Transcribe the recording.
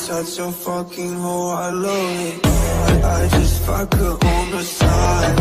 such a fucking hoe, I love it. I just fuck her on the side.